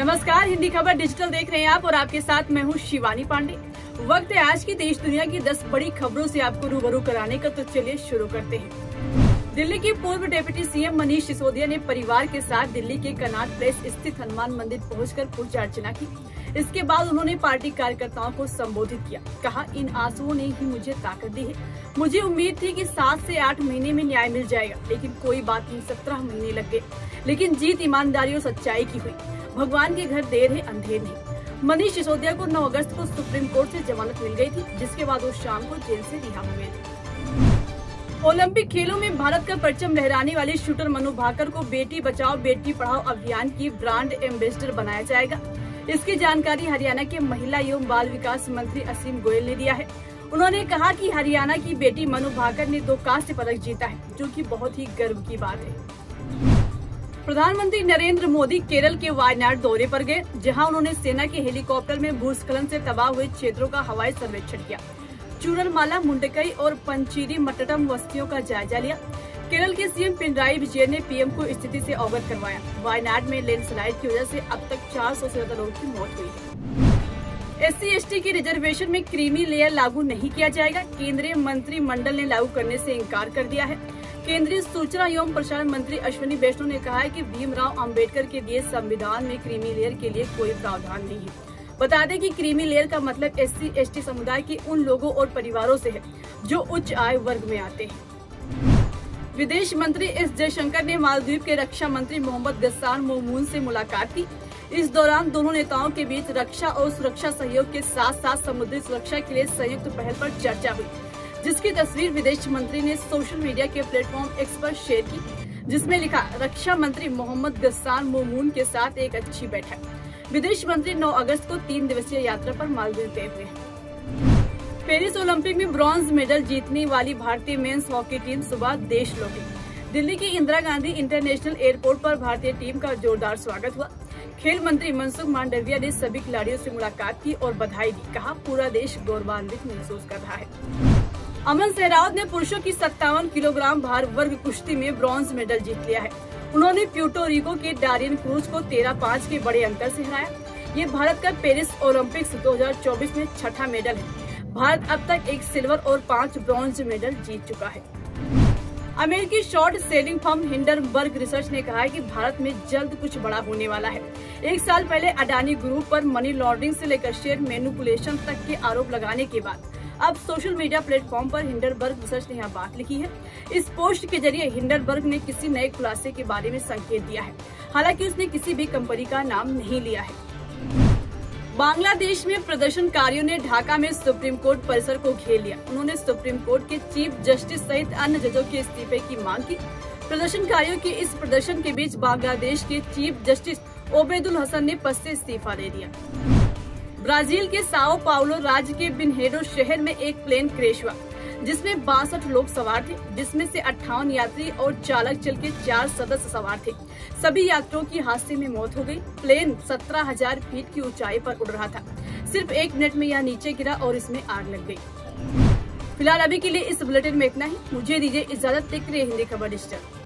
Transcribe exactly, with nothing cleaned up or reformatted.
नमस्कार, हिंदी खबर डिजिटल देख रहे हैं आप और आपके साथ मैं हूं शिवानी पांडे। वक्त है आज की देश दुनिया की दस बड़ी खबरों से आपको रूबरू कराने का, तो चलिए शुरू करते हैं। दिल्ली की पूर्व डिप्टी सीएम मनीष सिसोदिया ने परिवार के साथ दिल्ली के कनॉट प्लेस स्थित हनुमान मंदिर पहुंचकर पूजा अर्चना की। इसके बाद उन्होंने पार्टी कार्यकर्ताओं को संबोधित किया। कहा, इन आंसुओं ने ही मुझे ताकत दी है। मुझे उम्मीद थी कि सात से आठ महीने में न्याय मिल जाएगा, लेकिन कोई बात नहीं, सत्रह महीने लग गए। लेकिन जीत ईमानदारी और सच्चाई की हुई। भगवान के घर देर है, अंधेर नहीं। मनीष सिसोदिया को नौ अगस्त को सुप्रीम कोर्ट से जमानत मिल गई थी, जिसके बाद वो शाम को जेल से रिहा हुए थे। ओलंपिक खेलों में भारत का परचम लहराने वाले शूटर मनु भाकर को बेटी बचाओ बेटी पढ़ाओ अभियान की ब्रांड एम्बेसडर बनाया जाएगा। इसकी जानकारी हरियाणा के महिला एवं बाल विकास मंत्री असीम गोयल ने दिया है। उन्होंने कहा कि हरियाणा की बेटी मनु भाकर ने दो कांस्य पदक जीता है, जो कि बहुत ही गर्व की बात है। प्रधानमंत्री नरेंद्र मोदी केरल के वायनाड दौरे पर गए, जहां उन्होंने सेना के हेलीकॉप्टर में भूस्खलन से तबाह हुए क्षेत्रों का हवाई सर्वेक्षण किया। चूरलमाला, मुंडकई और पंचीरी मट्टम बस्तियों का जायजा लिया। केरल के सीएम पिनराई विजयन ने पीएम को स्थिति से अवगत करवाया। वायनाड में लैंडस्लाइड की वजह से अब तक चार सौ से ज्यादा लोगों की मौत हुई है। एस सी एस टी की रिजर्वेशन में क्रीमी लेयर लागू नहीं किया जाएगा। केंद्रीय मंत्रिमंडल ने लागू करने से इनकार कर दिया है। केंद्रीय सूचना एवं प्रसारण मंत्री अश्विनी वैष्णव ने कहा है कि भीमराव अंबेडकर के दिए संविधान में क्रीमी लेयर के लिए कोई प्रावधान नहीं है। बता दें कि क्रीमी लेयर का मतलब एस सी एस टी समुदाय के उन लोगों और परिवारों से है जो उच्च आय वर्ग में आते हैं। विदेश मंत्री एस जयशंकर ने मालदीव के रक्षा मंत्री मोहम्मद गस्सान मोमून से मुलाकात की। इस दौरान दोनों नेताओं के बीच रक्षा और सुरक्षा सहयोग के साथ साथ समुद्री सुरक्षा के लिए संयुक्त पहल पर चर्चा हुई, जिसकी तस्वीर विदेश मंत्री ने सोशल मीडिया के प्लेटफॉर्म एक्स पर शेयर की, जिसमें लिखा, रक्षा मंत्री मोहम्मद गस्सान मोमून के साथ एक अच्छी बैठक। विदेश मंत्री नौ अगस्त को तीन दिवसीय यात्रा पर मालदीव गए हुए हैं। पेरिस ओलंपिक में ब्रॉन्ज मेडल जीतने वाली भारतीय मेंस हॉकी टीम सुबह देश लौटी। दिल्ली के इंदिरा गांधी इंटरनेशनल एयरपोर्ट पर भारतीय टीम का जोरदार स्वागत हुआ। खेल मंत्री मनसुख मांडविया ने सभी खिलाड़ियों से मुलाकात की और बधाई दी। कहा, पूरा देश गौरवान्वित महसूस कर रहा है। अमन सहरावत ने पुरुषों की सत्तावन किलोग्राम भार वर्ग कुश्ती में ब्रॉन्ज मेडल जीत लिया है। उन्होंने प्यूर्टो रिको के डारियन क्रूज को तेरह पाँच के बड़े अंतर से हराया। ये भारत का पेरिस ओलंपिक्स दो हज़ार चौबीस में छठा मेडल है। भारत अब तक एक सिल्वर और पांच ब्रॉन्ज मेडल जीत चुका है। अमेरिकी short selling firm Hindenburg research ने कहा है कि भारत में जल्द कुछ बड़ा होने वाला है। एक साल पहले अडानी ग्रुप पर मनी लॉन्ड्रिंग से लेकर शेयर मैनिपुलेशन तक के आरोप लगाने के बाद अब सोशल मीडिया प्लेटफॉर्म पर हिंडनबर्ग रिसर्च ने यह बात लिखी है। इस पोस्ट के जरिए हिंडनबर्ग ने किसी नए खुलासे के बारे में संकेत दिया है। हालांकि उसने किसी भी कंपनी का नाम नहीं लिया है। बांग्लादेश में प्रदर्शनकारियों ने ढाका में सुप्रीम कोर्ट परिसर को घेर लिया। उन्होंने सुप्रीम कोर्ट के चीफ जस्टिस सहित अन्य जजों के इस्तीफे की मांग की। प्रदर्शनकारियों के इस प्रदर्शन के बीच बांग्लादेश के चीफ जस्टिस ओबेदुल हसन ने पद से इस्तीफा दे दिया। ब्राजील के साओ पाउलो राज्य के बिनहेडो शहर में एक प्लेन क्रैश हुआ, जिसमें बासठ लोग सवार थे, जिसमें से अट्ठावन यात्री और चालक चल के चार सदस्य सवार थे। सभी यात्रियों की हादसे में मौत हो गई। प्लेन सत्रह हजार फीट की ऊंचाई पर उड़ रहा था। सिर्फ एक मिनट में यह नीचे गिरा और इसमें आग लग गई। फिलहाल अभी के लिए इस बुलेटिन में इतना ही। मुझे दीजिए इजाजत। देखते रहिए हिंदी खबर डिजिटल।